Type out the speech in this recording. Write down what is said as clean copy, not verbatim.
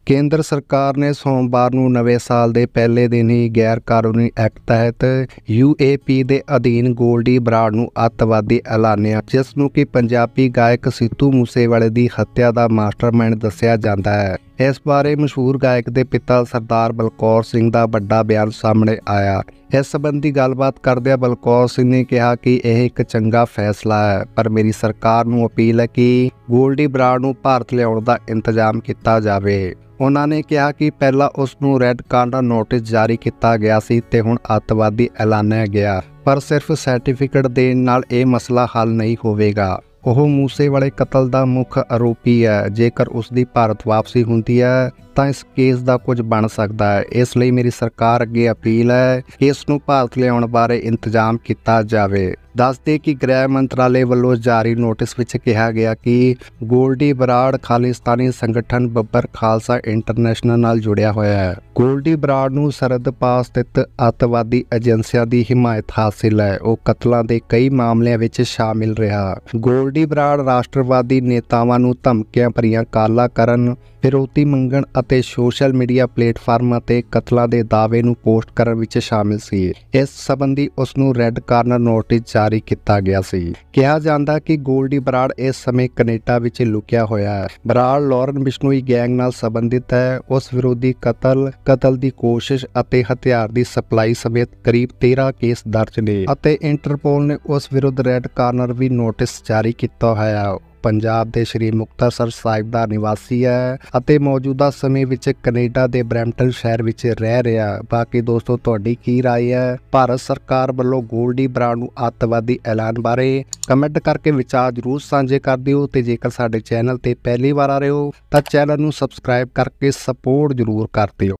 ਕੇਂਦਰ ਸਰਕਾਰ ਨੇ ਸੋਮਵਾਰ ਨੂੰ ਨਵੇਂ ਸਾਲ ਦੇ ਪਹਿਲੇ ਦਿਨ ਹੀ ਗੈਰ ਕਾਨੂੰਨੀ ਐਕਟ ਤਹਿਤ UAP ਦੇ ਅਧੀਨ ਗੋਲਡੀ ਬਰਾੜ ਨੂੰ ਅੱਤਵਾਦੀ ਐਲਾਨਿਆ, ਜਿਸ ਨੂੰ ਕਿ ਪੰਜਾਬੀ ਗਾਇਕ ਸਿੱਧੂ ਮੂਸੇਵਾਲੇ ਦੀ ਹੱਤਿਆ ਦਾ ਮਾਸਟਰਮਾਈਂਡ ਦੱਸਿਆ ਜਾਂਦਾ ਹੈ। ਇਸ ਬਾਰੇ ਮਸ਼ਹੂਰ ਗਾਇਕ ਦੇ ਪਿਤਾ ਸਰਦਾਰ ਬਲਕੌਰ ਸਿੰਘ ਦਾ ਵੱਡਾ ਬਿਆਨ ਸਾਹਮਣੇ ਆਇਆ। ਇਸ ਸੰਬੰਧੀ ਗੱਲਬਾਤ ਕਰਦਿਆਂ ਬਲਕੌਰ ਸਿੰਘ ਨੇ ਕਿਹਾ ਕਿ ਇਹ ਇੱਕ ਚੰਗਾ ਫੈਸਲਾ ਹੈ, ਪਰ ਮੇਰੀ ਸਰਕਾਰ ਨੂੰ ਅਪੀਲ ਹੈ ਕਿ ਗੋਲਡੀ ਬਰਾੜ ਨੂੰ ਭਾਰਤ ਲਿਆਉਣ ਦਾ ਇੰਤਜ਼ਾਮ ਕੀਤਾ ਜਾਵੇ। ਉਹਨਾਂ ਨੇ ਕਿਹਾ ਕਿ ਪਹਿਲਾਂ ਉਸ ਨੂੰ ਰੈੱਡ ਕਾਰਨਰ ਨੋਟਿਸ ਜਾਰੀ ਕੀਤਾ ਗਿਆ ਸੀ ਤੇ ਹੁਣ ਅੱਤਵਾਦੀ ਐਲਾਨਿਆ ਗਿਆ, ਪਰ ਸਿਰਫ ਸਰਟੀਫਿਕੇਟ ਦੇਣ ਨਾਲ ਇਹ ਮਸਲਾ ਹੱਲ ਨਹੀਂ ਹੋਵੇਗਾ। ਉਹ ਮੂਸੇਵਾਲੇ ਕਤਲ ਦਾ ਮੁੱਖ ਆਰੋਪੀ ਹੈ। ਜੇਕਰ ਉਸ ਦੀ ਭਾਰਤ ਵਾਪਸੀ ਹੁੰਦੀ ਹੈ ਤਾਂ ਇਸ ਕੇਸ ਦਾ ਕੁਝ ਬਣ ਸਕਦਾ ਹੈ। ਇਸ ਲਈ ਮੇਰੀ ਸਰਕਾਰ ਅੱਗੇ ਅਪੀਲ ਹੈ ਕਿ ਇਸ ਨੂੰ ਭਾਰਤ ਲਿਆਉਣ ਬਾਰੇ ਇੰਤਜ਼ਾਮ ਕੀਤਾ ਜਾਵੇ। ਦੱਸਦੇ ਕਿ ਗ੍ਰਹਿ ਮੰਤਰਾਲੇ ਵੱਲੋਂ ਜਾਰੀ ਨੋਟਿਸ ਵਿੱਚ ਕਿਹਾ ਗਿਆ ਕਿ ਗੋਲਡੀ ਬਰਾੜ ਖਾਲਿਸਤਾਨੀ ਸੰਗਠਨ ਬੱਬਰ ਖਾਲਸਾ ਇੰਟਰਨੈਸ਼ਨਲ ਨਾਲ ਜੁੜਿਆ ਹੋਇਆ ਹੈ। ਗੋਲਡੀ ਬਰਾੜ ਨੂੰ ਸਰਹੱਦ ਪਾਰ ਸਥਿਤ ਅੱਤਵਾਦੀ ਏਜੰਸੀਆਂ ਦੀ ਹਿਮਾਇਤ ਹਾਸਿਲ ਹੈ। ਉਹ ਕਤਲਾਂ ਦੇ ਕਈ ਮਾਮਲਿਆਂ ਵਿੱਚ ਸ਼ਾਮਿਲ ਰਿਹਾ। ਗੋਲਡੀ ਬਰਾੜ ਰਾਸ਼ਟਰਵਾਦੀ ਨੇਤਾਵਾਂ ਨੂੰ ਧਮਕੀਆਂ ਭਰੀਆਂ ਕਾਲਾਂ ਕਰਨ, ਫਿਰੌਤੀ ਮੰਗਣ ਅਤੇ ਸੋਸ਼ਲ ਮੀਡੀਆ ਪਲੇਟਫਾਰਮਾਂ ਤੇ ਕਤਲਾਂ ਦੇ ਦਾਅਵੇ ਨੂੰ ਪੋਸਟ ਕਰਨ ਵਿੱਚ ਸ਼ਾਮਿਲ ਸੀ। ਇਸ ਸੰਬੰਧੀ ਉਸ ਨੂੰ ਰੈੱਡ ਕਾਰਨਰ ਨੋਟਿਸ ਜਾਰੀ ਕੀਤਾ ਗਿਆ ਸੀ। ਕਿਹਾ ਜਾਂਦਾ ਕਿ ਗੋਲਡੀ ਬਰਾੜ ਇਸ ਸਮੇਂ ਕੈਨੇਡਾ ਵਿੱਚ ਲੁਕਿਆ ਹੋਇਆ ਹੈ। ਬਰਾੜ ਲੌਰਨ ਬਿਸ਼ਨੋਈ ਗੈਂਗ ਨਾਲ ਸੰਬੰਧਿਤ ਹੈ। ਉਸ ਵਿਰੋਧੀ ਕਤਲ ਦੀ ਕੋਸ਼ਿਸ਼ ਅਤੇ ਹਥਿਆਰ ਦੀ ਸਪਲਾਈ ਸਮੇਤ ਕਰੀਬ 13 ਕੇਸ ਦਰਜ ਨੇ ਅਤੇ ਇੰਟਰਪੋਲ ਨੇ ਉਸ ਵਿਰੁੱਧ ਰੈੱਡ ਕਾਰਨਰ ਵੀ ਨੋਟਿਸ ਜਾਰੀ ਕੀਤਾ ਹੋਇਆ ਹੈ। ਪੰਜਾਬ ਦੇ ਸ਼੍ਰੀ ਮੁਕਤਸਰ ਸਾਹਿਬ ਦਾ ਨਿਵਾਸੀ ਹੈ ਅਤੇ ਮੌਜੂਦਾ ਸਮੇਂ ਵਿੱਚ ਕੈਨੇਡਾ ਦੇ ਬਰੈਂਪਟਨ ਸ਼ਹਿਰ ਵਿੱਚ ਰਹਿ ਰਿਹਾ। ਬਾਕੀ ਦੋਸਤੋ, ਤੁਹਾਡੀ ਕੀ ਰਾਏ ਹੈ ਭਾਰਤ ਸਰਕਾਰ ਵੱਲੋਂ ਗੋਲਡੀ ਬਰਾੜ ਨੂੰ ਅੱਤਵਾਦੀ ਐਲਾਨ ਬਾਰੇ? ਕਮੈਂਟ ਕਰਕੇ ਵਿਚਾਰ ਜ਼ਰੂਰ ਸਾਂਝੇ ਕਰ ਦਿਓ ਤੇ ਜੇਕਰ ਸਾਡੇ ਚੈਨਲ ਤੇ ਪਹਿਲੀ ਵਾਰ ਆ ਰਹੇ ਹੋ ਤਾਂ ਚੈਨਲ ਨੂੰ ਸਬਸਕ੍ਰਾਈਬ ਕਰਕੇ ਸਪੋਰਟ ਜ਼ਰੂਰ ਕਰ ਦਿਓ।